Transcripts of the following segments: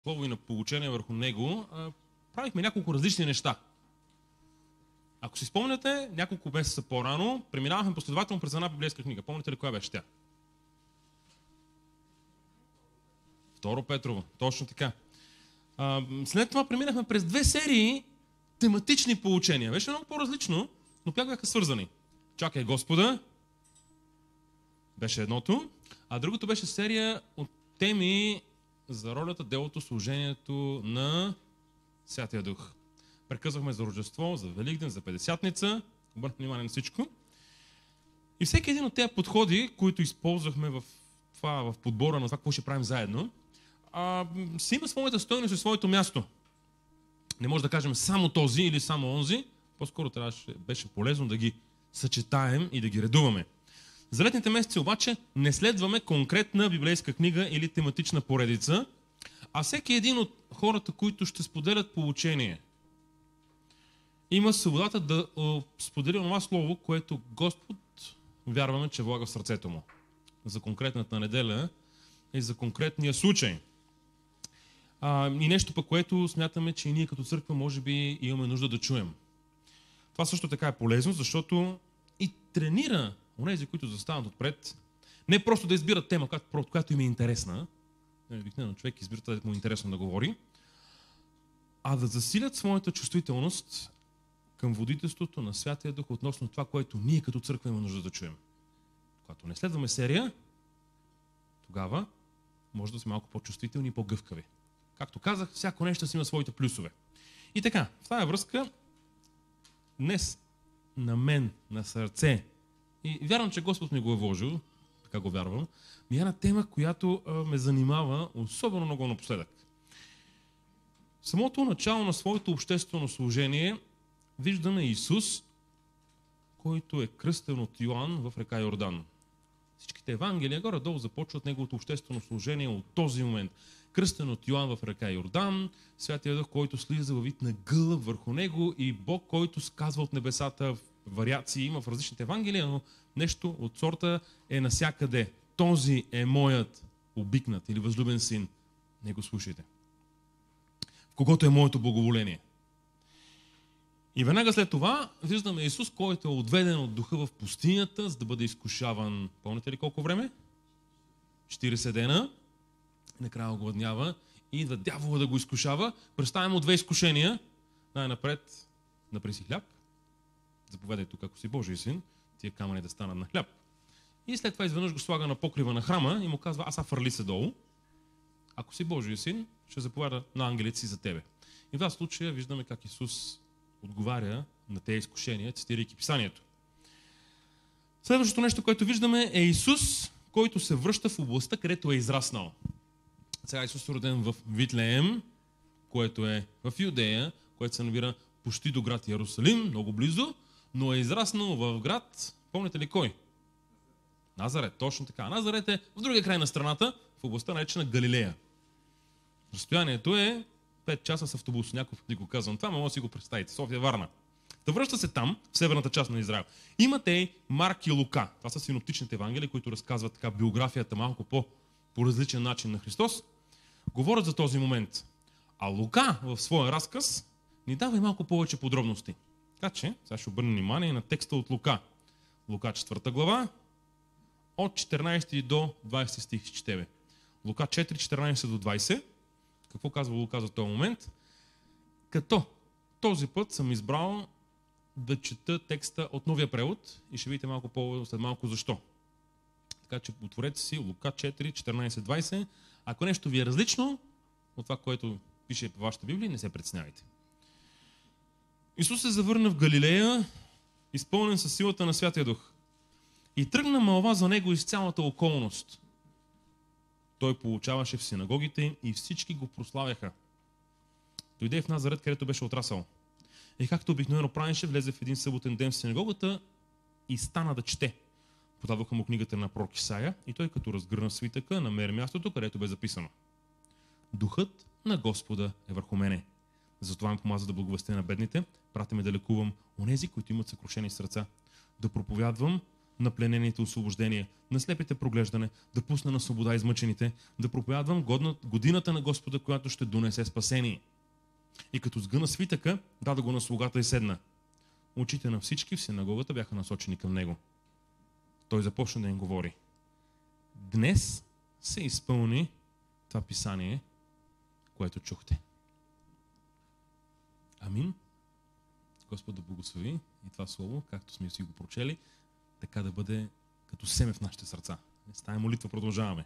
слово и на получение върху него, правихме няколко различни неща. Ако си спомняте, няколко месеца по-рано преминавахме последователно през една библейска книга. Помните ли коя беше тя? Второ Петрово, точно така. След това преминахме през две серии тематични поучения. Беше много по-различно, но пак бяха свързани. Чакай Господа, беше едното, а другото беше серия от теми за ролята, делото, служението на Святия Дух. Прекъсвахме за Рождество, за Великден, за Петдесятница, обърнахме внимание на всичко. И всеки един от тези подходи, които използвахме в подбора на това, какво ще правим заедно, си има своята стойност и своето място. Не може да кажем само този или само онзи, по-скоро беше полезно да ги съчетаем и да ги редуваме. За летните месеци обаче не следваме конкретна библейска книга или тематична поредица, а всеки един от хората, които ще споделят поучение, има свободата да сподели това слово, което Господ вярваме, че влага в сърцето му. За конкретната неделя и за конкретния случай. И нещо пък, което смятаме, че и ние като църква може би имаме нужда да чуем. Това също така е полезно, защото и тренира онези, които застават отпред, не просто да избират тема, която им е интересна, обикновено човек избира това, да му е интересно да говори, а да засилят своята чувствителност към водителството на Святия Дух относно това, което ние като църква имаме нужда да чуем. Когато не следваме серия, тогава може да сме малко по-чувствителни и по-гъвкави. Както казах, всяко нещо си има своите плюсове. И така, в тази връзка, днес на мен, на сърце, и вярвам, че Господ ми го е вложил, така го вярвам, ми е една тема, която ме занимава особено много напоследък. В самото начало на своето обществено служение виждаме Исус, който е кръстен от Йоан в река Йордан. Всичките евангелия горе-долу започват неговото обществено служение от този момент. Кръстен от Йоан в река Йордан, Святия Дух, който слиза във вид на гълъб върху него и Бог, който сказва от небесата, вариации има в различните евангелия, но нещо от сорта е насякъде. Този е моят обикнат или възлюбен син. Не го слушайте. В когото е моето благоволение. И веднага след това виждаме Исус, който е отведен от духа в пустинята, за да бъде изкушаван. Помните ли колко време? 40 дена. Накрая огладнява и идва дявола да го изкушава. Представяме от две изкушения. Най-напред напри си хляб. Заповядай тук, ако си Божий син, тия камъни да станат на хляб. И след това изведнъж го слага на покрива на храма и му казва, аса фърли се долу. Ако си Божий син, ще заповяда на ангелите си за тебе. И в този случай виждаме как Исус отговаря на тези изкушения, цитирайки писанието. Следващото нещо, което виждаме, е Исус, който се връща в областта, където е израснал. Сега Исус е роден в Витлеем, което е в Юдея, което се намира почти до град Йерусалим, много близо, но е израснал в град, помните ли кой? Назарет, точно така. Назарет е в другия край на страната, в областта наречена Галилея. Разстоянието е 5 часа с автобус. Някой път ни го казвам това, може да си го представите. София, Варна. Да връща се там, в северната част на Израел. Имате и Марк и Лука. Това са синоптичните евангелии, които разказват така биографията малко по различен начин на Христос. Говорят за този момент. А Лука в своя разказ ни дава и малко повече подробности. Така че, сега ще обърнем внимание на текста от Лука. Лука 4 глава, от 14 до 20 стих ще четеме. Лука 4, 14 до 20. Какво казва Лука за този момент? Като този път съм избрал да чета текста от новия превод и ще видите след малко защо. Така че отворете си Лука 4, 14, 20. Ако нещо ви е различно от това, което пише по вашата Библия, не се притеснявайте. Исус се завърна в Галилея, изпълнен със силата на Святия Дух. И тръгна мълва за него из цялата околност. Той получаваше в синагогите им и всички го прославяха. Дойде в Назарет, където беше отрасъл. И както обикновено правеше, влезе в един съботен ден в синагогата и стана да чете. Подадоха му книгата на пророк Исаия и той, като разгърна свитъка, намери мястото, където бе записано. Духът на Господа е върху мене. Затова ме помаза да благовестя на бедните, прати ме да лекувам онези, които имат съкрушени сърца, да проповядвам на пленените освобождение, на слепите проглеждане, да пусна на свобода измъчените, да проповядвам годината на Господа, която ще донесе спасение. И като сгъна свитъка, даде го на слугата и седна. Очите на всички в синагогата бяха насочени към него. Той започна да им говори. Днес се изпълни това писание, което чухте. Амин. Господ да благослови и това слово, както сме си го прочели, така да бъде като семе в нашите сърца. С тази молитва продължаваме.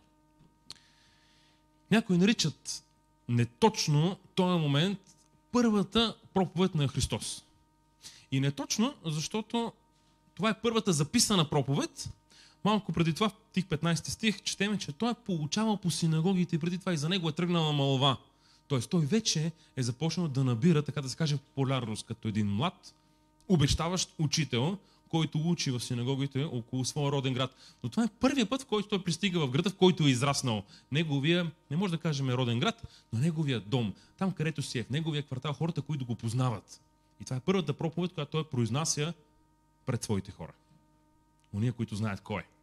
Някои наричат неточно този момент първата проповед на Христос. И неточно, защото това е първата записана проповед. Малко преди това, в тих 15 стих, четеме, че той е получавал по синагогите и преди това и за него е тръгнала мълва. Тоест той вече е започнал да набира, така да се каже, популярност като един млад, обещаващ учител, който учи в синагогите около своя роден град. Но това е първият път, в който той пристига в града, в който е израснал. Неговия, не може да кажем роден град, но неговия дом. Там, където си е, в неговия квартал, хората, които го познават. И това е първата проповед, която той произнася пред своите хора. Уния, които знаят кой е.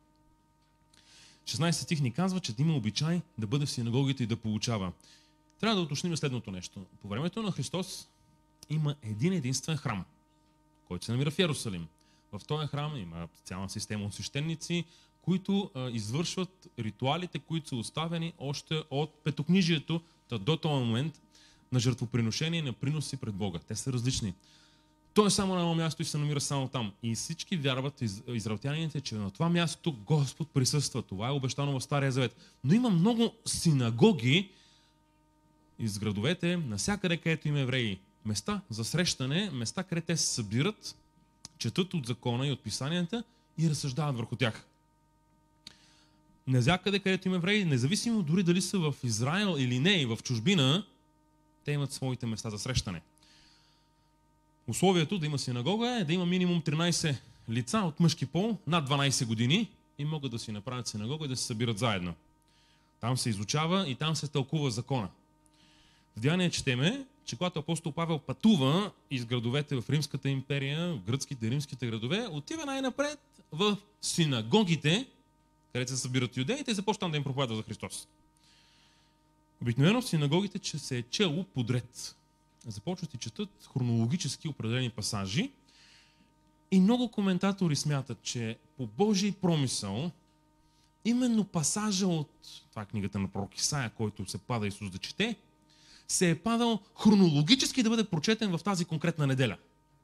16 стих ни казва, че има обичай да бъде в синагогите и да получава. Трябва да уточним следното нещо. По времето на Христос има един единствен храм, който се намира в Йерусалим. В този храм има цяла система от свещеници, които извършват ритуалите, които са оставени още от петокнижието до този момент на жертвоприношение и на приноси пред Бога. Те са различни. Той е само на едно място и се намира само там. И всички вярват, израелтяните, че на това място Господ присъства. Това е обещано в Стария Завет. Но има много синагоги из градовете, навсякъде, където има евреи. Места за срещане, места, където те се събират, четат от закона и от писанията и разсъждават върху тях. Навсякъде, където има евреи, независимо дори дали са в Израел или не, и в чужбина, те имат своите места за срещане. Условието да има синагога е да има минимум 13 лица от мъжки пол над 12 години и могат да си направят синагога и да се събират заедно. Там се изучава и там се тълкува закона. В Деяния четеме, че когато апостол Павел пътува из градовете в Римската империя, в гръцките и римските градове, отива най-напред в синагогите, където се събират юдеите и започва да им проповядва за Христос. Обикновено в синагогите, че се е чело подред. Започват и четат хронологически определени пасажи и много коментатори смятат, че по Божий промисъл именно пасажа от това е книгата на пророк Исаия, който се пада Исус да чете, се е падал хронологически да бъде прочетен в тази конкретна неделя.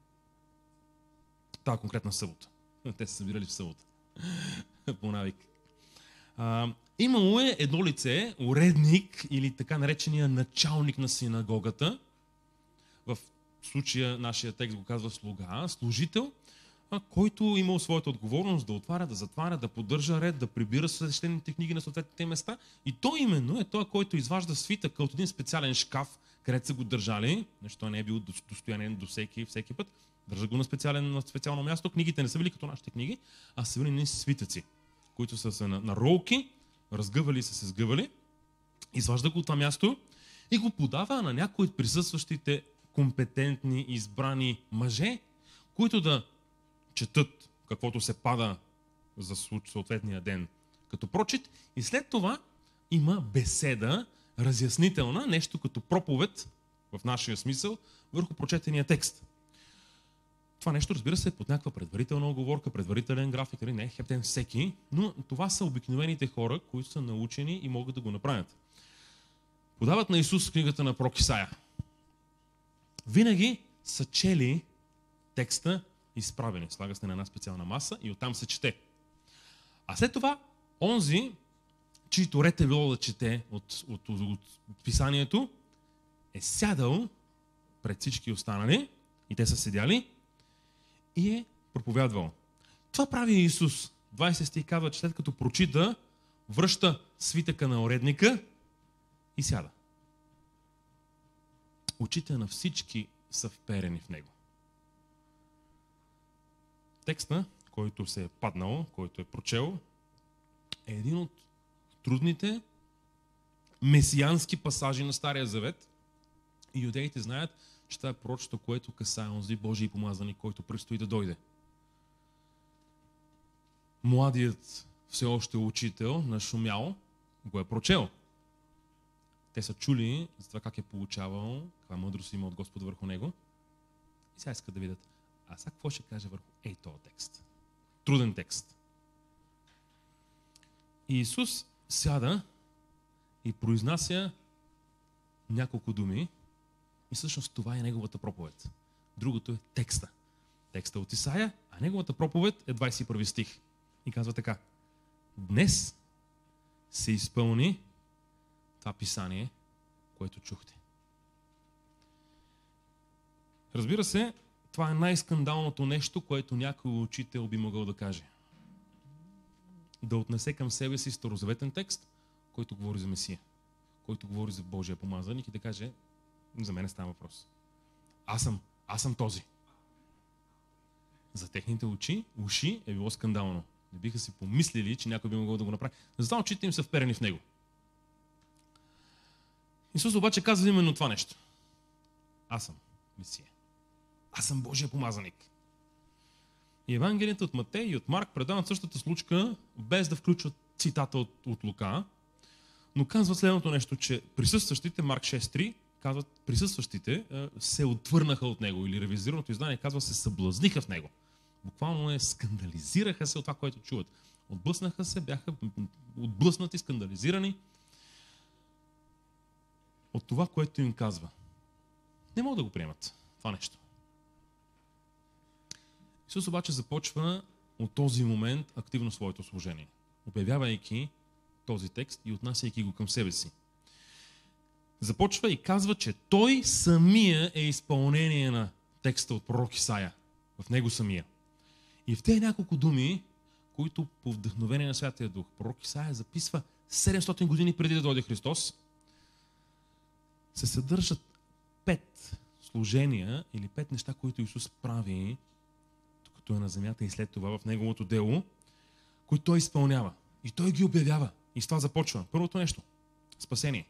Тази конкретна събота. Те се събирали в събота. По навик. Имало е едно лице, уредник или така наречения началник на синагогата. В случая нашия текст го казва слуга, служител, който имал своята отговорност да отваря, да затваря, да поддържа ред, да прибира свещените книги на съответните места. И той именно е той, който изважда свитъка от един специален шкаф, където са го държали, нещо не е било достояние до всеки път, държа го на специално място. Книгите не са били като нашите книги, а са били свитъци, които са на ролки, разгъвали са се сгъвали, изважда го от това място и го подава на някои от присъстващите компетентни, избрани мъже, които да четат каквото се пада за съответния ден като прочит и след това има беседа, разяснителна, нещо като проповед в нашия смисъл върху прочетения текст. Това нещо, разбира се, е под някаква предварителна оговорка, предварителен график, не е хептен всеки, но това са обикновените хора, които са научени и могат да го направят. Подават на Исус книгата на пророк Исаия. Винаги са чели текста изправени. Слага се на една специална маса и оттам се чете. А след това, онзи, чийто ред е било да чете от писанието, е сядал пред всички останали и те са седяли и е проповядвал. Това прави Исус. 20 стих казва, че след като прочита, връща свитъка на уредника и сяда. Очите на всички са вперени в него. Текста, който се е паднал, който е прочел, е един от трудните месиански пасажи на Стария Завет. И юдеите знаят, че това е пророчество, което касае онзи Божий помазаник, който предстои да дойде. младият все още учител, нашумял, го е прочел. Те са чули за това как е получавал, каква мъдрост има от Господа върху него. И сега искат да видят, а сега какво ще каже върху този текст? Труден текст. И Исус сяда и произнася няколко думи и всъщност това е неговата проповед. Другото е текста. Текста от Исаия, а неговата проповед е 21 стих. И казва така: днес се изпълни това писание, което чухте. Разбира се, това е най-скандалното нещо, което някой учител би могъл да каже. Да отнесе към себе си старозаветен текст, който говори за Месия, който говори за Божия помазаник и да каже, за мен става въпрос. Аз съм този. За техните уши е било скандално. Не биха си помислили, че някой би могъл да го направи. Затова очите им са вперени в него. Исус обаче казва именно това нещо. Аз съм Месия. Аз съм Божия помазаник. И Евангелията от Матей и от Марк предават същата случка, без да включват цитата от Лука, но казват следното нещо, че присъстващите, Марк 6.3, казват, присъстващите се отвърнаха от него, или ревизираното издание казва, се съблазниха в него. Буквално скандализираха се от това, което чуват. Отблъснаха се, бяха отблъснати, скандализирани от това, което им казва. Не могат да го приемат това нещо. Исус обаче започва от този момент активно своето служение, обявявайки този текст и отнасяйки го към себе си. Започва и казва, че той самия е изпълнение на текста от пророк Исаия. В него самия. И в тези няколко думи, които по вдъхновение на Святия Дух, пророк Исаия записва 700 години преди да дойде Христос, се съдържат 5 служения или 5 неща, които Исус прави, докато е на земята и след това в неговото дело, които той изпълнява. И той ги обявява. И с това започва. Първото нещо – спасение.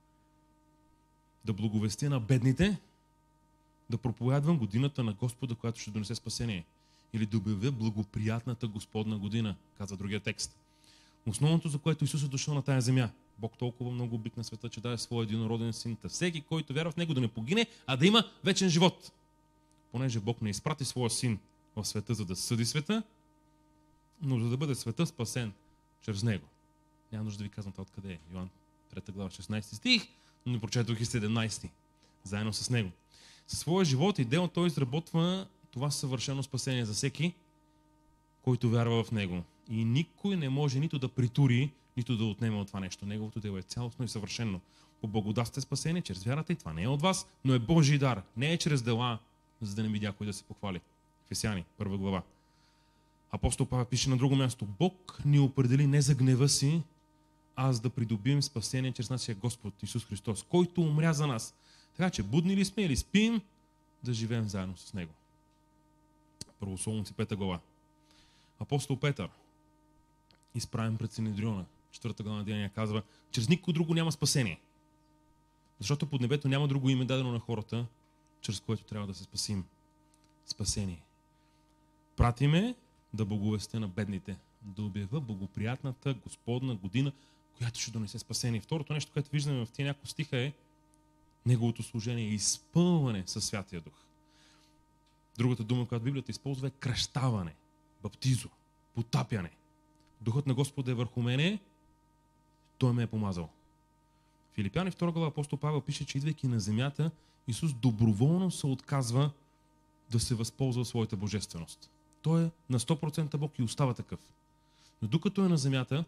Да благовестя на бедните, да проповядвам годината на Господа, която ще донесе спасение. Или да обявя благоприятната Господна година, казва другия текст. Основното, за което Исус е дошъл на тая земя. Бог толкова много обикна света, че даде своя единороден син. Всеки, който вярва в него, да не погине, а да има вечен живот. Понеже Бог не изпрати своя син в света, за да съди света, но за да бъде света спасен чрез него. Няма нужда да ви казвам това откъде е. Йоан 3 глава 16 стих, но не прочетох и 17, заедно с него. Със своя живот и дело той изработва това съвършено спасение за всеки, който вярва в него. И никой не може нито да притури, нито да отнема от това нещо. Неговото дело е цялостно и съвършено. По благодат сте спасение чрез вярата и това не е от вас, но е Божий дар. Не е чрез дела, за да не видя кой да се похвали. Ефесяни, 1 глава. Апостол Павел пише на друго място: Бог ни определи не за гнева си, а за да придобием спасение чрез нашия Господ Исус Христос, който умря за нас. Така че будни ли сме или спим, да живеем заедно с Него. Първословници 5 глава. Апостол Петър, изправен пред Синедриона, 4 глава на Деяния, казва: чрез никой друго няма спасение. Защото под небето няма друго име дадено на хората, чрез което трябва да се спасим. Спасение. Пратиме да благовестя на бедните, да обява благоприятната Господна година, която ще донесе спасение. Второто нещо, което виждаме в тия няколко стиха, е неговото служение, изпълване със Святия Дух. Другата дума, която Библията използва, е кръщаване, баптизо, потапяне. Духът на Господа е върху мене, той ме е помазал. Филипяни 2 глава апостол Павел пише, че идвайки на земята, Исус доброволно се отказва да се възползва от своята божественост. Той е на 100% Бог и остава такъв. Но докато е на земята,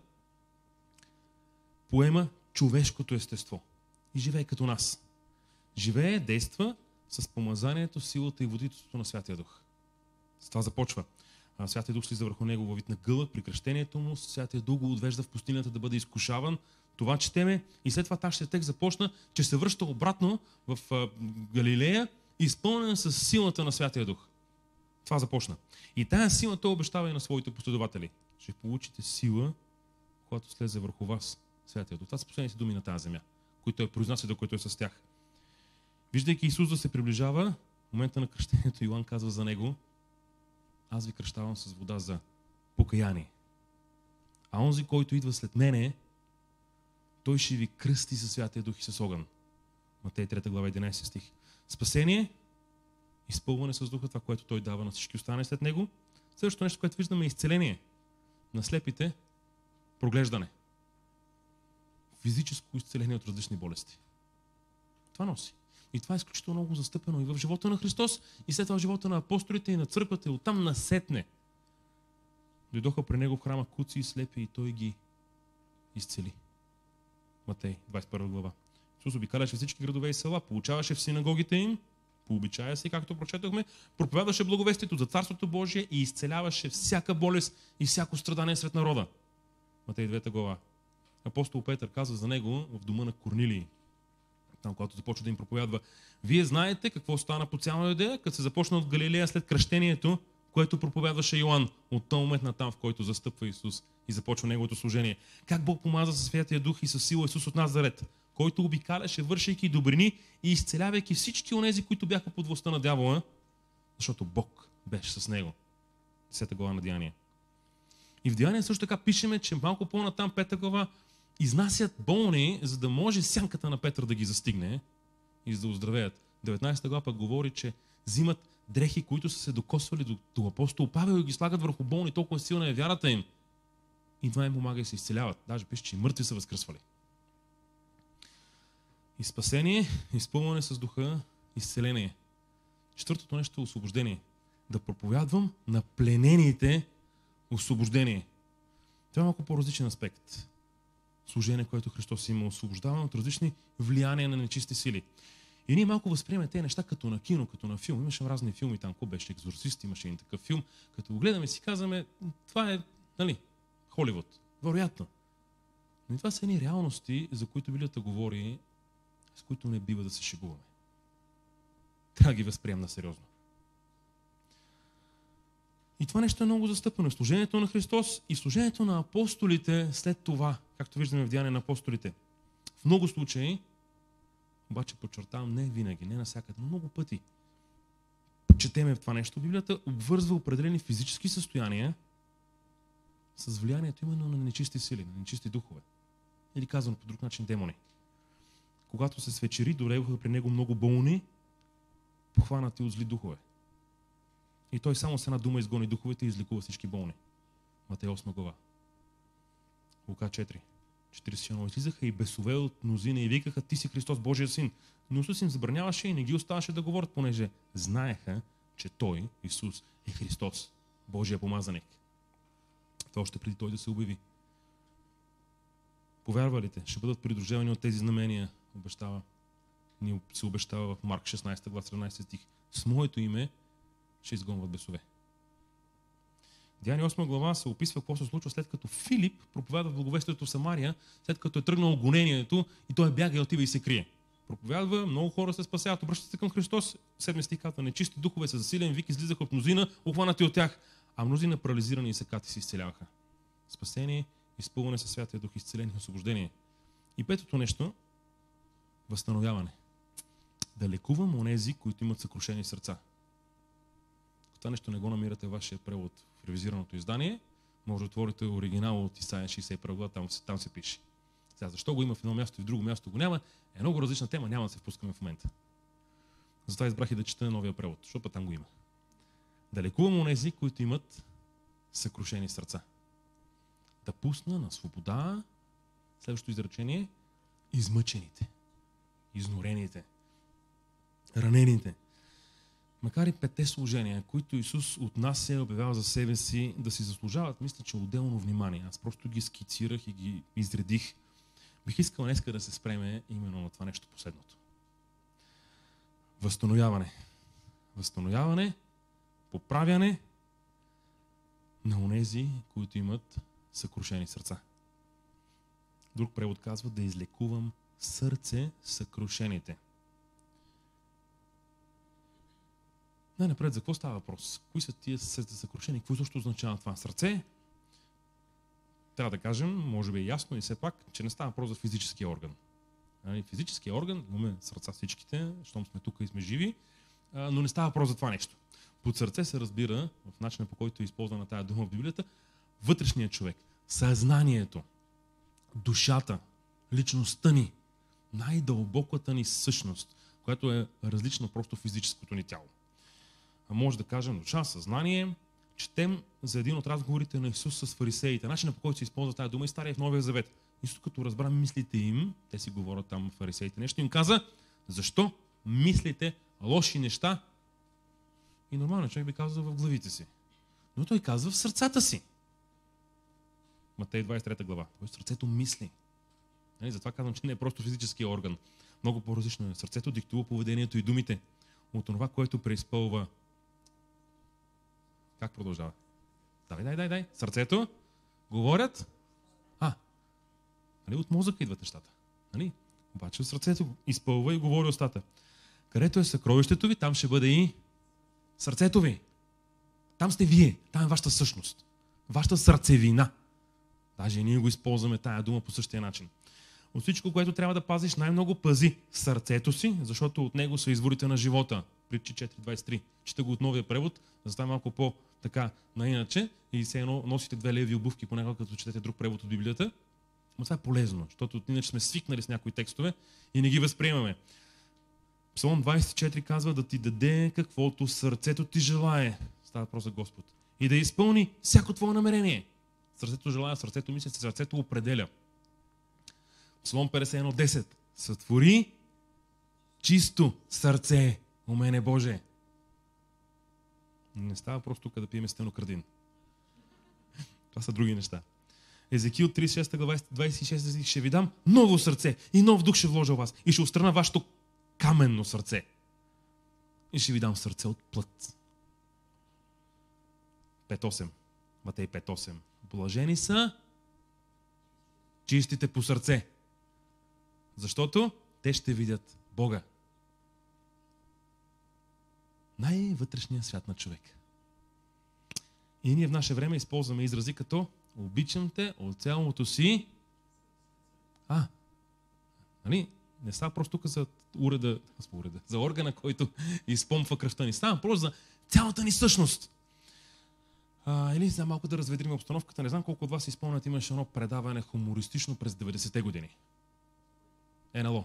поема човешкото естество и живее като нас. Живее, действа с помазанието, силата и водителството на Святия Дух. С това започва. Святия Дух слиза върху него във вид на гълъб при кръщението му. Святия Дух го отвежда в пустинята да бъде изкушаван. Това четеме и след това нашия текст започна, че се връща обратно в Галилея, изпълнен с силата на Святия Дух. Това започна. И тая сила той обещава и на своите последователи. Ще получите сила, когато слезе върху вас Святия Дух. Това са последните думи на тази земя, които той произнася, докато е с тях. Виждайки Исус да се приближава, в момента на кръщението Йоан казва за него: аз ви кръщавам с вода за покаяние, А онзи, който идва след мене, той ще ви кръсти със Святия Дух и с огън. Матей 3 глава 11 стих. Спасение, изпълване с Духа, това, което той дава на всички останали след него. Следващото нещо, което виждаме, е изцеление на слепите, проглеждане. Физическо изцеление от различни болести. Това носи. И това е изключително много застъпено и в живота на Христос, и след това в живота на апостолите и на църквата, и оттам насетне. Дойдоха при него в храма куци и слепи и той ги изцели. Матей 21 глава. Исус обикаляше всички градове и села, получаваше в синагогите им, по обичая си, както прочетохме, проповядваше благовестието за Царството Божие и изцеляваше всяка болест и всяко страдание сред народа. Матей 2 глава. Апостол Петър казва за него в дома на Корнилий, там, когато започва да им проповядва. Вие знаете какво стана по цяла Юдея, като се започна от Галилея след кръщението, което проповядваше Йоан, от този момент натам, в който застъпва Исус и започва неговото служение. Как Бог помаза със Святия Дух и със сила Исус от Назарет, който обикаляше, вършейки добрини и изцелявайки всички онези, които бяха под властта на дявола, защото Бог беше с него. 10 глава на Деяния. И в Деяния също така пишеме, че малко по-натам 5 глава изнасят болни, за да може сянката на Петър да ги застигне и за да оздравеят. 19 глава пък говори, че взимат дрехи, които са се докосвали до апостол Павел и ги слагат върху болни, толкова силна е вярата им. И това им помага и се изцеляват. Даже пише, че и мъртви са възкръсвали. И спасение, изпълнение с Духа, изцеление. Четвъртото нещо е освобождение. Да проповядвам на пленените освобождение. Това е малко по-различен аспект. Служение, което Христос има, освобождаване от различни влияния на нечисти сили. И ние малко възприемаме тези неща като на кино, като на филм. Имаше разни филми там, ко беше Екзорцист, имаше един такъв филм. Като го гледаме си казваме, това е, нали, Холивуд. Вероятно. Но и това са едни реалности, за които Библията говори, с които не бива да се шегуваме. Трябва да ги възприемем на сериозно. И това нещо е много застъпено. Служението на Христос и служението на апостолите след това, както виждаме в Деяния на апостолите. В много случаи, обаче подчертавам, не винаги, не навсякъде, но много пъти четеме в това нещо. Библията обвързва определени физически състояния с влиянието именно на нечисти сили, на нечисти духове. Или казано по друг начин, демони. Когато се свечери, долеваха при него много болни, похванати от зли духове. И той само с една дума изгони духовете и излекува всички болни. Матей 8 глава. Лука 4. 41. Излизаха и бесове от мнозина и викаха, ти си Христос, Божия син. Но Исус им забраняваше и не ги оставаше да говорят, понеже знаеха, че той, Исус, е Христос, Божия помазаник. Това още преди той да се обяви. Повярвалите ще бъдат придружени от тези знамения, ни се обещава в Марк 16 глава 17 стих. С моето име ще изгонват бесове. Деяния 8 глава се описва какво се случва след като Филип проповядва благовестието в Самария, след като е тръгнало гонението и той бяга и отива и се крие. Проповядва, много хора се спасяват, обръщат се към Христос. 7 стих казва, нечисти духове са засилен вик, излизаха от мнозина, обхванати от тях, а мнозина парализирани и секати се изцеляваха. Спасение, изпълване със Святия Дух, изцеление и освобождение. И петото нещо, възстановяване. Да лекувам онези, които имат съкрушени сърца. Това нещо не го намирате в вашия превод в ревизираното издание, може да отворите оригинал от Исаия 61 глава, там се пише. Сега, защо го има в едно място и в друго място го няма, е много различна тема, няма да се впускаме в момента. Затова избрах и да чета новия превод, защото там го има. Да лекувам онези, които имат съкрушени сърца. Да пусна на свобода, следващото изречение, измъчените, изнурените, ранените. Макар и 5 служения, които Исус от нас се обявява за себе си, да си заслужават, мисля, че отделно внимание. Аз просто ги скицирах и ги изредих. Бих искал днеска да се спреме именно на това нещо последното. Възстановяване. Възстановяване, поправяне на онези, които имат съкрушени сърца. Друг превод казва да излекувам сърце съкрушените. Най-напред, за какво става въпрос? Кои са тия сърце съкрушени? Какво също означава това? Сърце? Трябва да кажем, може би е ясно и все пак, че не става въпрос за физическия орган. Физическия орган, имаме сърца всичките, щом сме тук и сме живи, но не става въпрос за това нещо. Под сърце се разбира, в начина по който е използвана тая дума в Библията, вътрешният човек. съзнанието, душата, личността ни, най-дълбоката ни същност, която е различна просто физическото ни тяло. Може да кажем душа, съзнание. Четем за един от разговорите на Исус с фарисеите. Начинът, по който се използва тази дума и Стария и в Новия Завет. Исус, като разбра мислите им, те си говорят там фарисеите нещо, им каза: защо мислите лоши неща? И нормално човек би казал в главите си. Но той казва в сърцата си. Матей 23 глава. Той сърцето мисли. Затова казвам, че не е просто физически орган. Много по-различно е. Сърцето диктува поведението и думите от това, което преизпълва. Как продължава? Дай. Сърцето говорят. От мозъка идват нещата. Обаче сърцето изпълва и говори устата. Където е съкровището ви, там ще бъде и сърцето ви. Там сте вие. Там е вашата същност. Вашата сърцевина. Даже и ние го използваме тая дума по същия начин. От всичко, което трябва да пазиш, най-много пази сърцето си, защото от него са изворите на живота. Притчи 4.23. Чета го от новия превод, за да стане малко по-така наиначе и все едно носите две леви обувки понякога, като четете друг превод от Библията. Но това е полезно, защото иначе сме свикнали с някои текстове и не ги възприемаме. Псалом 24 казва да ти даде каквото сърцето ти желае. Става въпрос за Господ. И да изпълни всяко твое намерение. Сърцето желая, сърцето мисля, сърцето определя. Псалом 51.10. Сътвори чисто сърце у мене, Боже. Не става просто тук да пием стенокрадин. Това са други неща. Езекил 36 глава 26 ще ви дам ново сърце и нов дух ще вложа в вас и ще отстрана вашето каменно сърце. И ще ви дам сърце от плът. 5.8. Матей 5.8. Блажени са чистите по сърце, защото те ще видят Бога. Най-вътрешният свят на човек. И ние в наше време използваме изрази като обичам те от цялото си. Не става просто тук за уреда, за органа, който изпомпва кръвта ни. Става просто за цялата ни същност. Или за малко да разведрим обстановката. Не знам колко от вас си спомнят, имаше едно предаване хумористично през 90-те години. НЛО.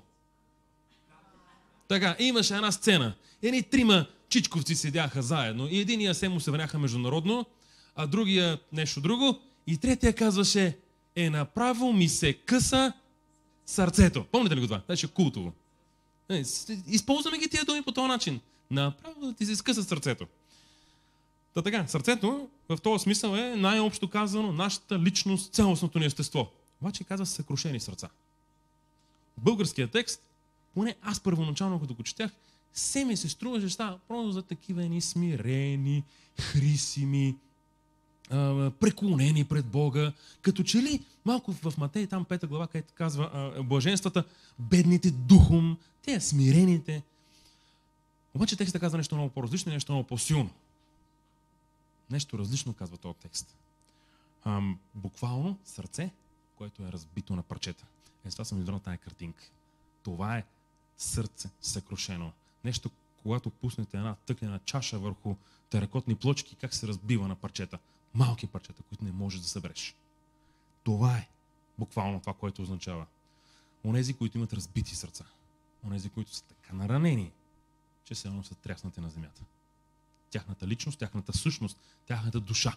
Така, имаше една сцена. Едни трима чичковци седяха заедно и единия се му се върняха международно, а другия нещо друго и третия казваше: направо ми се къса сърцето. Помните ли го това? Беше култово. Използваме ги тия думи по този начин. Направо да ти се скъса сърцето. Така, сърцето в този смисъл е най-общо казано нашата личност, цялостното ни естество. Обаче казва съкрушени сърца. В българския текст, поне аз първоначално като го четях, все ми се струваше, че става просто за такива едни смирени, хрисими, преклонени пред Бога. Като че ли малко в Матей, там 5 глава, където казва блаженствата, бедните духом, те смирените. Обаче текстът казва нещо много по-различно и нещо много по-силно. Нещо различно казва този текст. Буквално сърце, което е разбито на парчета. Това съм издрал тази картинка. Това е сърце съкрушено. Нещо, когато пуснете една тъкнена чаша върху теракотни плочки, как се разбива на парчета. Малки парчета, които не можеш да събереш. Това е буквално това, което означава. Онези, които имат разбити сърца. Онези, които са така наранени, че се едно са тряснати на земята. Тяхната личност, тяхната същност, тяхната душа.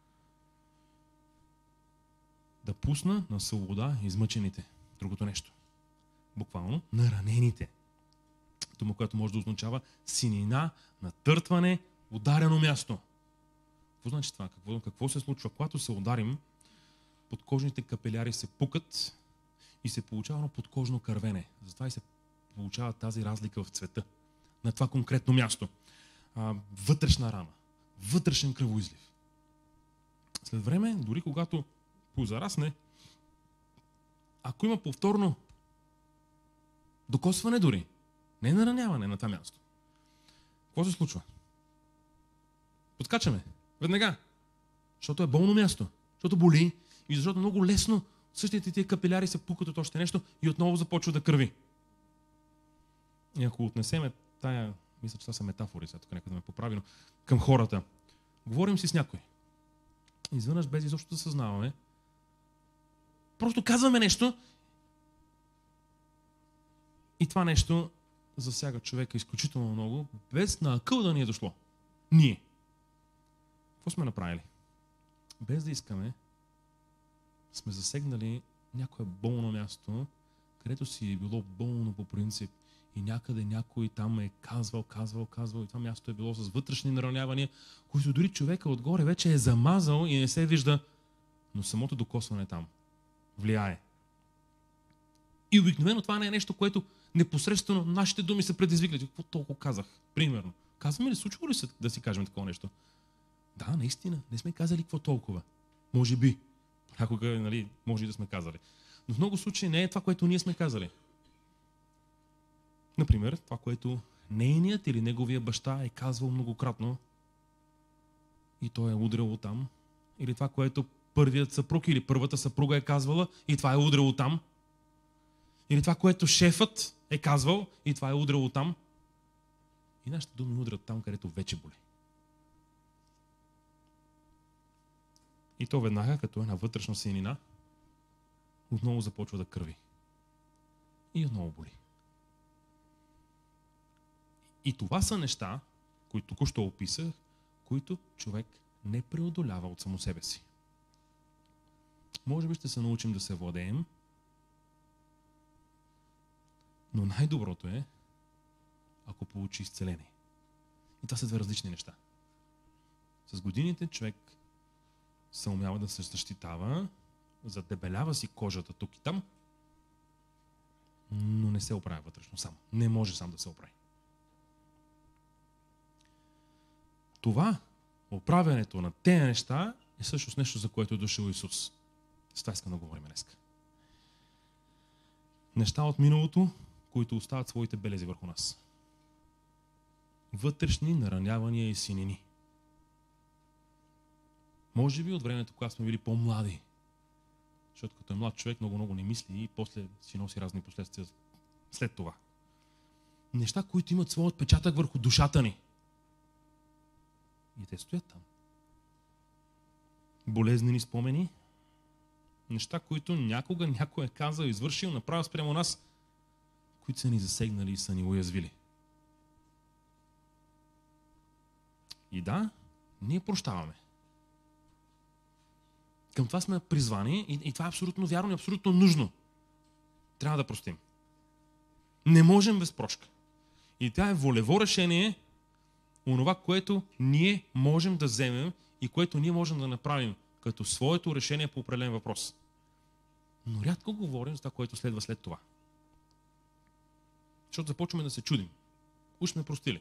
Да пусна на свобода измъчените. Другото нещо. Буквално наранените. Дума, която може да означава синина, натъртване, ударено място. Какво значи това? Какво се случва? Когато се ударим, подкожните капиляри се пукат и се получава подкожно кървене. Затова и се получава тази разлика в цвета на това конкретно място. Вътрешна рана, вътрешен кръвоизлив. След време, дори когато позарасне, ако има повторно докосване дори, не нараняване на това място, какво се случва? Подкачаме. Веднага. Защото е болно място. Защото боли и защото много лесно същите тия капиляри се пукат от още нещо и отново започва да кърви. И ако отнесеме тая, мисля, че това са метафори, сега тук някъде ме поправи, но към хората. Говорим си с някой. Изведнъж без изобщо да съзнаваме, Просто казваме нещо и това нещо засяга човека изключително много, без на акъл да ни е дошло. Ние. Какво сме направили? Без да искаме, сме засегнали някое болно място, където си е било болно по принцип и някъде някой там е казвал и това място е било с вътрешни наранявания, които дори човека отгоре вече е замазал и не се вижда, но самото докосване там влияе. И обикновено това не е нещо, което непосредствено нашите думи са предизвикали. Какво толкова казах? Примерно. Казваме ли, случва ли се да си кажем такова нещо? Да, наистина. Не сме казали какво толкова. Може би. Някога, нали, може и да сме казали. Но в много случаи не е това, което ние сме казали. Например, това, което нейният или неговия баща е казвал многократно и той е удряло там. Или това, което първият съпруг или първата съпруга е казвала и това е удряло там. Или това, което шефът е казвал и това е удряло там. И нашите думи удрят там, където вече боли. И то веднага, като една вътрешна синина, отново започва да кърви. И отново боли. И това са неща, които току-що описах, които човек не преодолява от само себе си. Може би ще се научим да се владеем, но най-доброто е, ако получи изцеление. И това са две различни неща. С годините човек се умява да се защитава, задебелява си кожата тук и там, но не се оправя вътрешно сам. Не може сам да се оправи. Това, оправянето на тези неща, е всъщност нещо, за което е дошъл Исус. С това искам да говорим днес. Неща от миналото, които остават своите белези върху нас. Вътрешни наранявания и синини. Може би от времето, когато сме били по-млади. Защото като е млад човек, много не мисли и после си носи разни последствия след това. Неща, които имат своят отпечатък върху душата ни. И те стоят там. Болезнени спомени. Неща, които някога някой е казал, извършил, направил спрямо нас, които са ни засегнали и са ни уязвили. И да, ние прощаваме. Към това сме призвани и това е абсолютно вярно и абсолютно нужно. Трябва да простим. Не можем без прошка. И това е волево решение, онова, което ние можем да вземем и което ние можем да направим като своето решение по определен въпрос. Но рядко говорим за това, което следва след това. Защото започваме да се чудим. Уж сме простили.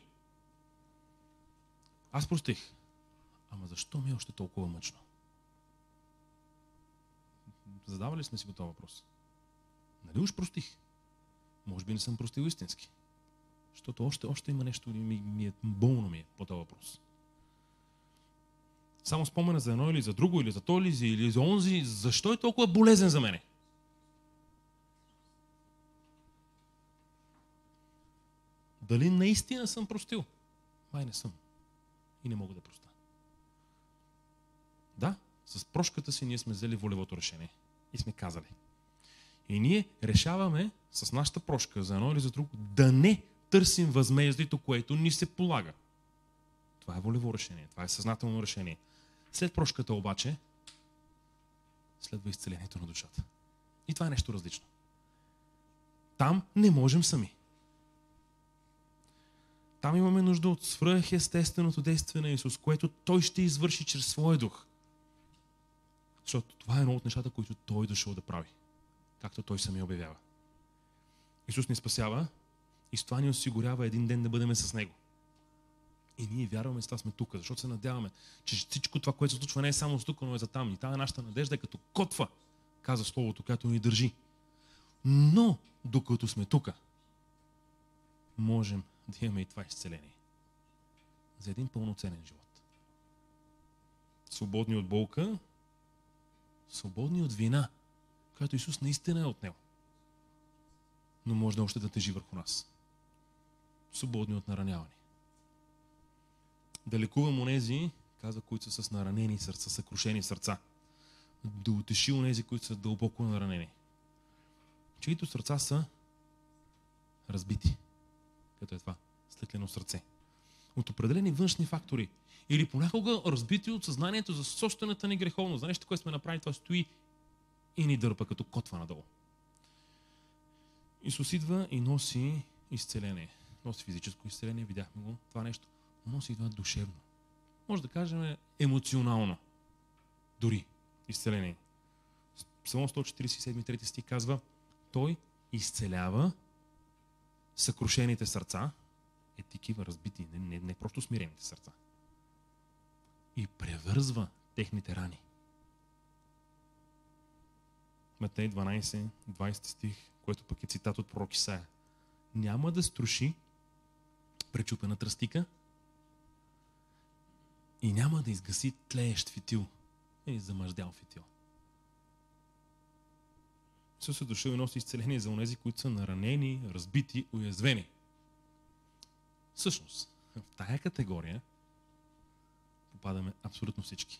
Аз простих. Ама защо ми е още толкова мъчно? Задавали сме си го този въпрос. Нали уж простих? Може би не съм простил истински. Защото още има нещо, болно ми е по този въпрос. Само спомена за едно или за друго, или за то, или за онзи. Защо е толкова болезен за мене? Дали наистина съм простил? Май не съм. И не мога да простя. Да, с прошката си ние сме взели волевото решение. И сме казали. И ние решаваме с нашата прошка за едно или за друго да не търсим възмездието, което ни се полага. Това е волево решение. Това е съзнателно решение. След прошката обаче следва изцелението на душата. И това е нещо различно. Там не можем сами. Там имаме нужда от свръхестественото действие на Исус, което Той ще извърши чрез своя дух. Защото това е едно от нещата, които Той дошъл да прави. Както Той самия обявява. Исус ни спасява и с това ни осигурява един ден да бъдем с Него. И ние вярваме, с това сме тук, защото се надяваме, че всичко това, което се случва, не е само тук, но е за там. И тази нашата надежда е като котва, каза Словото, която ни държи. Но, докато сме тук, можем да имаме и това изцеление. За един пълноценен живот. Свободни от болка, свободни от вина, която Исус наистина е отнел. Но може да още да тежи върху нас. Свободни от нараняване. Да лекувам онези, казва, които са с наранени сърца, съкрушени сърца. да утеши онези, които са дълбоко наранени. Чиито сърца са разбити. Като е това? Стъклено сърце. От определени външни фактори. Или понякога разбити от съзнанието за собствената ни греховност. За нещо, което сме направили, това стои и ни дърпа като котва надолу. Исус идва и носи изцеление. Носи физическо изцеление, видяхме го, това нещо. Носи и това душевно. Може да кажем емоционално. Дори изцеление. Псалом 147, 3 стих казва: Той изцелява съкрушените сърца, такива разбити, не просто смирените сърца. И превързва техните рани. Матей 12, 20 стих, което пък е цитат от пророк Исаия. Няма да струши пречупена тръстика и няма да изгаси тлеещ фитил или замъждял фитил. Исус е дошъл и носи изцеление за онези, които са наранени, разбити, уязвени. Всъщност, в тая категория попадаме абсолютно всички.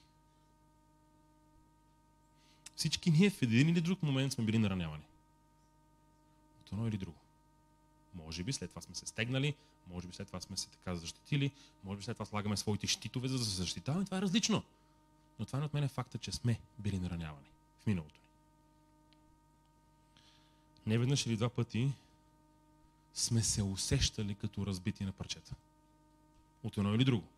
Всички ние в един или друг момент сме били наранявани. От едно или друго. Може би след това сме се стегнали, може би след това сме се така защитили, може би след това слагаме своите щитове, за да се защитаваме. Това е различно. Но това не отменя факта, че сме били наранявани в миналото ни. Не веднъж или два пъти сме се усещали като разбити на парчета. От едно или друго.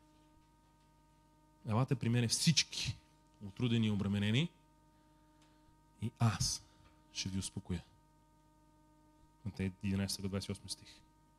Елате при мене всички отрудени и обременени и аз ще ви успокоя. Матей 11-28 стих.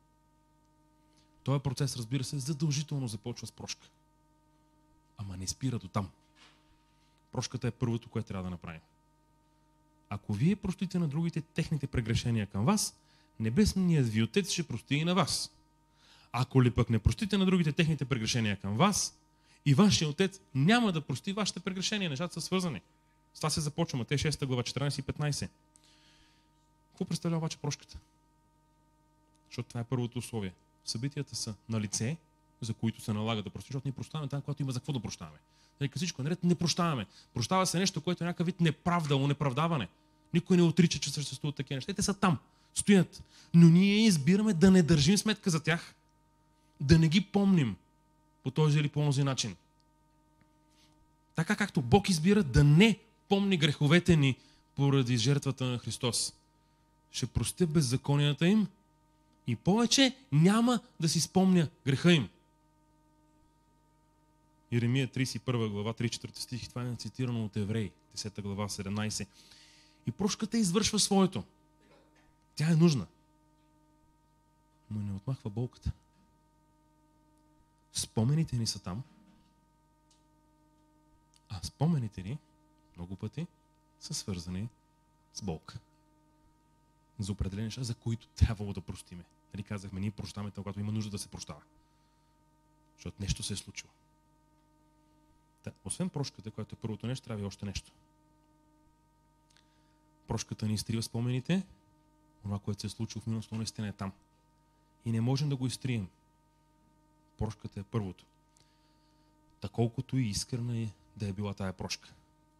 Този процес, разбира се, задължително започва с прошка. Ама не спира до там. Прошката е първото, което трябва да направим. Ако вие простите на другите техните прегрешения към вас, небесният ви Отец ще прости и на вас. Ако ли пък не простите на другите техните прегрешения към вас, и вашия Отец няма да прости вашите прегрешения. Нещата са свързани. С това се започва Матей 6 глава 14 и 15. Какво представлява обаче прошката? Защото това е първото условие. Събитията са на лице, за които се налага да простим, защото ние прощаваме там, когато има за какво да прощаваме. Нека всичко наред не прощаваме. Прощава се нещо, което е някакъв вид неправда, онеправдаване. Никой не отрича, че съществуват такива неща. Те са там, стоят. Но ние избираме да не държим сметка за тях, да не ги помним по този или по този начин. Така както Бог избира да не помни греховете ни поради жертвата на Христос. Ще простя беззаконията им и повече няма да си спомня греха им. Иеремия 31 глава, 3-4 стих, това е цитирано от Евреи, 10 глава, 17. И прошката извършва своето. Тя е нужна. Но не отмахва болката. Спомените ни са там, а спомените ни много пъти са свързани с болка. За определени неща, за които трябвало да простиме. Нали казахме, ние прощаваме, когато има нужда да се прощава. Защото нещо се е случило. Та, освен прошката, която е първото нещо, трябва и още нещо. Прошката ни изтрива спомените, това, което се е случило в миналото, наистина е там. И не можем да го изтрием. Прошката е първото. Та колкото и искрена е да е била тая прошка.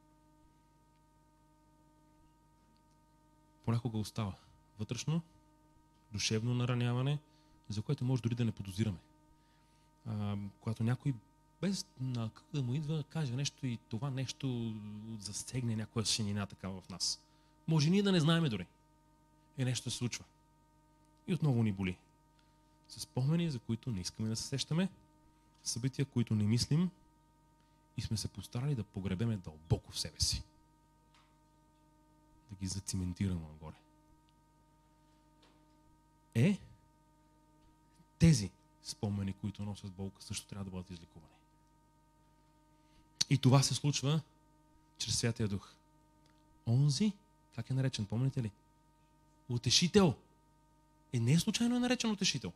Понякога остава вътрешно, душевно нараняване, за което може дори да не подозираме. Когато някой без да му идва, каже нещо и това нещо засегне някоя шинина така в нас. Може ние да не знаеме дори. И нещо се случва. И отново ни боли. С спомени, за които не искаме да се сещаме, събития, които не мислим и сме се постарали да погребеме дълбоко в себе си. Да ги зациментираме нагоре. Тези спомени, които носят болка, също трябва да бъдат излекувани. И това се случва чрез Святия Дух. Онзи, как е наречен, помните ли? Утешител. Не е случайно наречен утешител.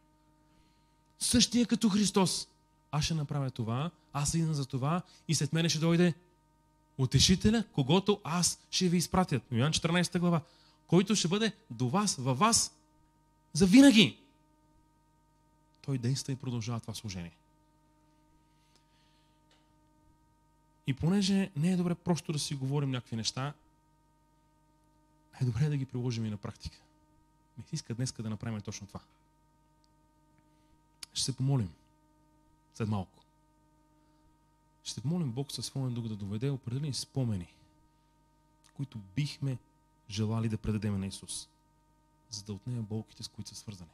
Същия като Христос. Аз ще направя това, аз идвам за това и след мене ще дойде утешителя, когото аз ще ви изпратя. Йоан 14 глава. Който ще бъде до вас, във вас, за винаги. Той действа и продължава това служение. И понеже не е добре просто да си говорим някакви неща, е добре да ги приложим и на практика. Ми се иска днес да направим точно това. Ще се помолим след малко. Ще помолим Бог със своя дух да доведе определени спомени, които бихме желали да предадем на Исус, за да отнеме болките, с които са свързани.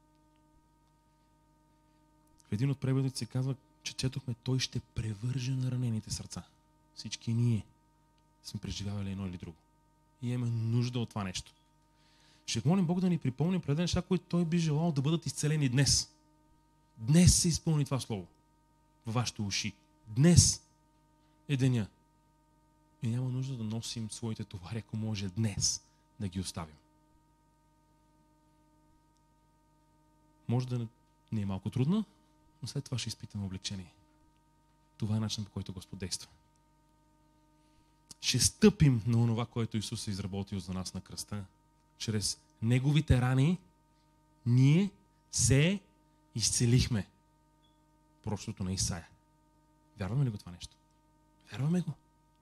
В един от преводите се казва, че четохме, Той ще превърже на ранените сърца. Всички ние сме преживявали едно или друго. И имаме нужда от това нещо. Ще молим Бог да ни припомни пред неща, които Той би желал да бъдат изцелени днес. Днес се изпълни това слово във вашите уши. Днес е деня. И няма нужда да носим своите товари, ако може днес да ги оставим. Може да не е малко трудно, но след това ще изпитаме облегчение. Това е начинът, по който Господ действа. Ще стъпим на онова, което Исус е изработил за нас на кръста. Чрез Неговите рани ние се изцелихме. Прочитото на Исаия. Вярваме ли го това нещо? Вярваме го.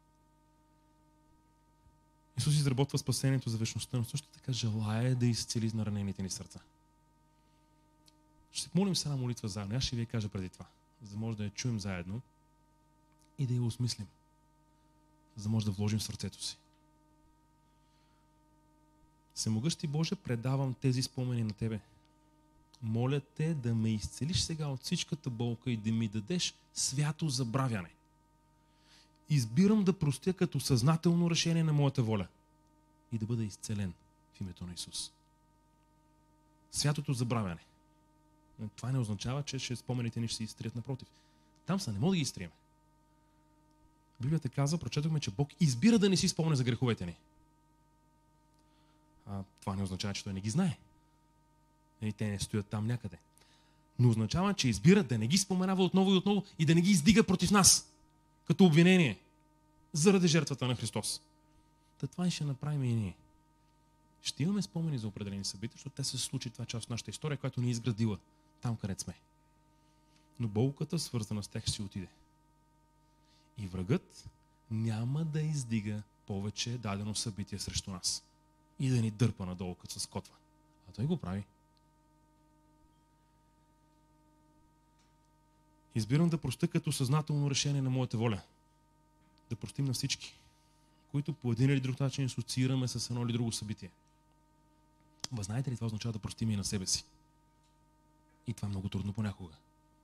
Исус изработва спасението за вечността, но също така желае да изцели наранените ни сърца. Ще молим с една молитва заедно. Аз ще ви я кажа преди това, за да може да я чуем заедно и да я осмислим, за да може да вложим в сърцето си. Всемогъщи Боже, предавам тези спомени на Тебе. Моля Те да ме изцелиш сега от всичката болка и да ми дадеш свято забравяне. Избирам да простя като съзнателно решение на моята воля и да бъда изцелен в името на Исус. Святото забравяне. Това не означава, че спомените ни ще се изтрият, напротив. Там са, не мога да ги изтрием. Библията казва, прочетохме, че Бог избира да не си спомня за греховете ни. Това не означава, че Той не ги знае. И те не стоят там някъде. Но означава, че избира да не ги споменава отново и отново и да не ги издига против нас, като обвинение, заради жертвата на Христос. Та това ще направим и ние. Ще имаме спомени за определени събития, защото те се случи, това част от нашата история, която ни е изградила там, където сме. Но болката, свързана с тях, ще си отиде. И врагът няма да издига повече дадено събитие срещу нас и да ни дърпа надолу, като се скотва. А той го прави. Избирам да простя като съзнателно решение на моята воля. Да простим на всички, които по един или друг начин асоциираме с едно или друго събитие. Знаете ли, това означава да простим и на себе си. И това е много трудно понякога.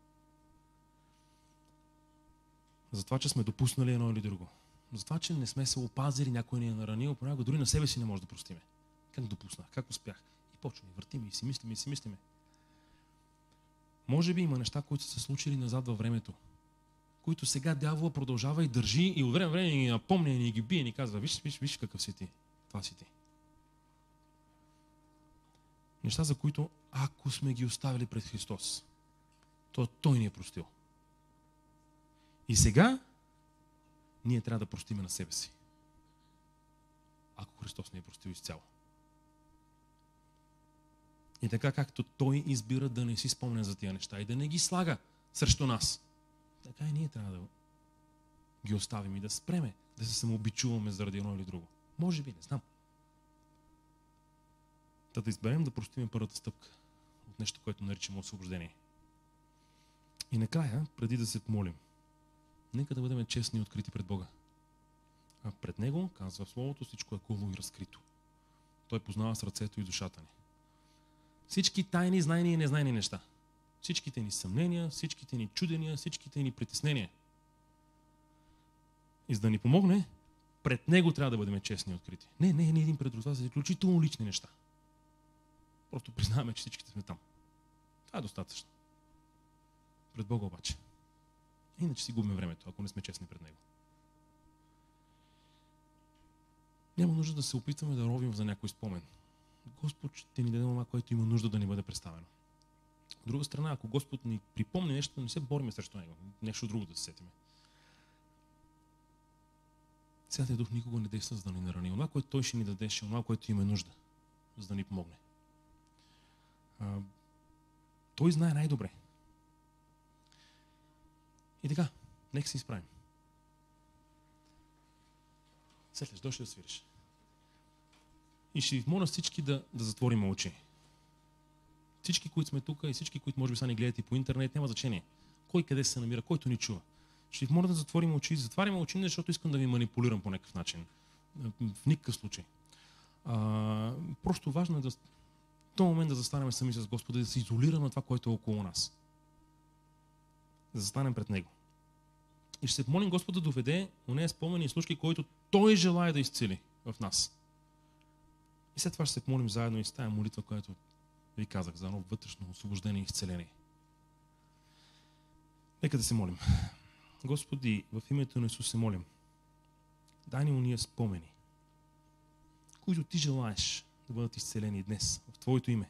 За това, че сме допуснали едно или друго. За това, че не сме се опазили, някой ни е наранил, понякога дори на себе си не може да простиме. Как допуснах? Как успях? И почваме, въртим и си мислиме. Може би има неща, които са се случили назад във времето, които сега дявола продължава и държи и от време на време ни напомня, ни ги бие и ни казва, виж какъв си ти. Това си ти. Неща, за които, ако сме ги оставили пред Христос, то Той ни е простил. И сега ние трябва да простиме на себе си. Ако Христос ни е простил изцяло. И така, както Той избира да не си спомня за тия неща и да не ги слага срещу нас, така и ние трябва да ги оставим и да спреме, да се самообичуваме заради едно или друго. Може би, не знам. Да изберем да простим първата стъпка от нещо, което наричаме освобождение. И накрая, преди да се помолим, нека да бъдем честни и открити пред Бога. А пред Него, казва в Словото, всичко е голо и разкрито. Той познава сърцето и душата ни. Всички тайни, знайни и незнайни неща. Всичките ни съмнения, всичките ни чудения, всичките ни притеснения. И за да ни помогне, пред Него трябва да бъдем честни и открити. Не един пред друг, това са изключително лични неща. Просто признаваме, че всичките сме там. Това е достатъчно. Пред Бога обаче. Иначе си губим времето, ако не сме честни пред Него. Няма нужда да се опитваме да ровим за някой спомен. Господ ще ни даде това, което има нужда да ни бъде представено. От друга страна, ако Господ ни припомни нещо, не се бориме срещу Него. Нещо друго да се сетиме. Святия Дух никога не действа, за да ни нарани. Това, което Той ще ни даде, ще е това, което има нужда, за да ни помогне. Той знае най-добре. И така, нека се изправим. След дойдеш да свириш. И ще ви моля всички да затворим очи. Всички, които сме тук и всички, които може би са ни гледат и по интернет, няма значение. Кой къде се намира, който ни чува. Ще ви моля да затворим очи. Затваряме очи, защото искам да ви манипулирам по някакъв начин. В никакъв случай. Просто важно е в този момент да застанем сами с Господа и да се изолираме от това, което е около нас. Да застанем пред Него. И ще се помолим Господ да доведе онези спомени и случки, които Той желае да изцели в нас. И след това ще се помолим заедно и с тая молитва, която ви казах, за едно вътрешно освобождение и изцеление. Нека да се молим. Господи, в името на Исус се молим. Дай ни уния спомени, които Ти желаеш да бъдат изцелени днес, в Твоето име.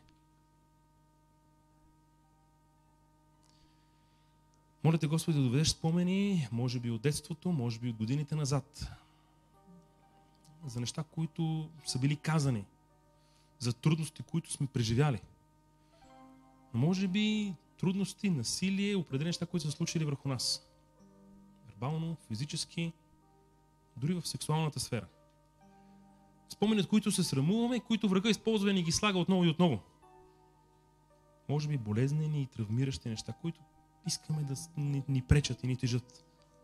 Моля те, Господи, да доведеш спомени, може би от детството, може би от годините назад, за неща, които са били казани, за трудности, които сме преживяли. Но може би трудности, насилие, определени неща, които са случили върху нас. Вербално, физически, дори в сексуалната сфера. Спомени, от които се срамуваме, които врага използва и ни ги слага отново и отново. Може би болезнени и травмиращи неща, които искаме да ни пречат и ни тежат.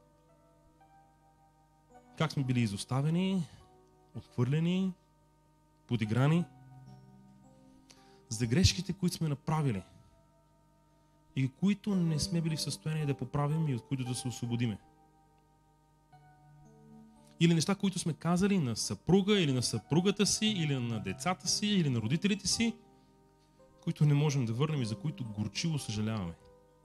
Как сме били изоставени, отхвърлени, подиграни. За грешките, които сме направили и които не сме били в състояние да поправим и от които да се освободиме. Или неща, които сме казали на съпруга или на съпругата си, или на децата си, или на родителите си, които не можем да върнем и за които горчиво съжаляваме.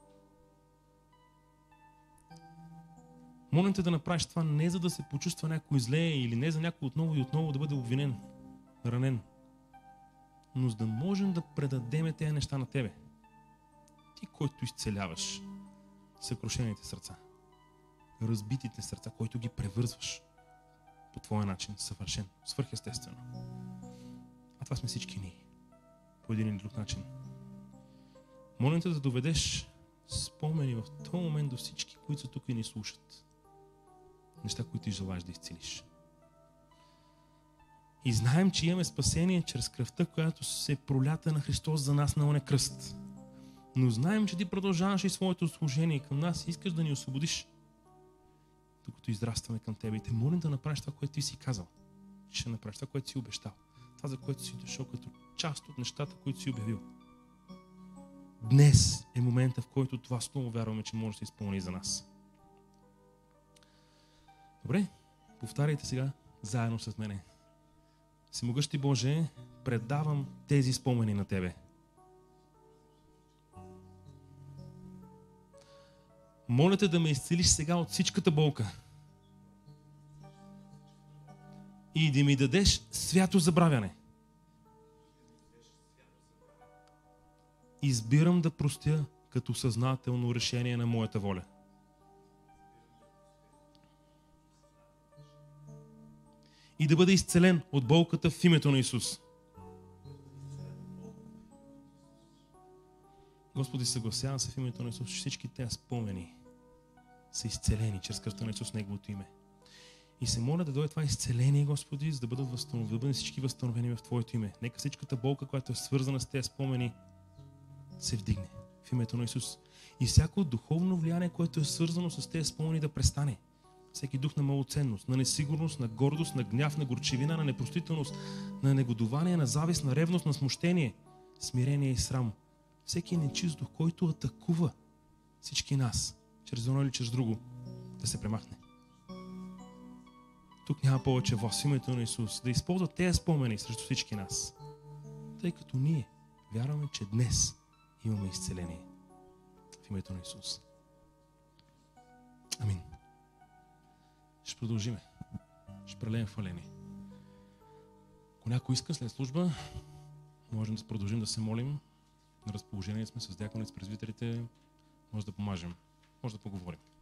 Молим те да направиш това не за да се почувства някой зле или не за някой отново и отново да бъде обвинен, ранен, но за да можем да предадем тези неща на Тебе. Ти, който изцеляваш съкрушените сърца, разбитите сърца, който ги превързваш по Твоя начин, съвършен, свърхестествено. А това сме всички ние, по един или друг начин. Молим те да доведеш спомени в този момент до всички, които са тук и ни слушат. Неща, които ти желаеш да изцелиш. И знаем, че имаме спасение чрез кръвта, която се пролята на Христос за нас на оня кръст. Но знаем, че ти продължаваш и своето служение към нас и искаш да ни освободиш, докато израстваме към Тебе. И те молим да направиш това, което ти си казал. Ще направиш това, което си обещал. Това, за което си дошъл като част от нещата, които си обявил. Днес е момента, в който това слово вярваме, че може да се изпълни за нас. Добре, повтаряйте сега заедно с мене. Всемогъщи Боже, предавам тези спомени на Тебе. Моля те да ме изцелиш сега от всичката болка и да ми дадеш свято забравяне. Избирам да простя като съзнателно решение на моята воля. И да бъда изцелен от болката в името на Исус. Господи, съгласявам се в името на Исус, че всички тези спомени са изцелени чрез кръвта на Исус, Неговото име. И се моля да дойде това изцеление, Господи, за да бъдат възстановени, да бъдат всички възстановени в Твоето име. Нека всичката болка, която е свързана с тези спомени, се вдигне в името на Исус. И всяко духовно влияние, което е свързано с тези спомени, да престане. Всеки дух на малоценност, на несигурност, на гордост, на гняв, на горчевина, на непростителност, на негодование, на завист, на ревност, на смущение, смирение и срам. Всеки нечист дух, който атакува всички нас, чрез едно или чрез друго, да се премахне. Тук няма повече в името на Исус да използва тези спомени срещу всички нас, тъй като ние вярваме, че днес имаме изцеление в името на Исус. Амин. Ще продължиме. Ще прелеем хваление. Ако някой иска след служба, можем да продължим да се молим. На разположение сме с дяконите, с презвитерите. Може да помажем. Може да поговорим.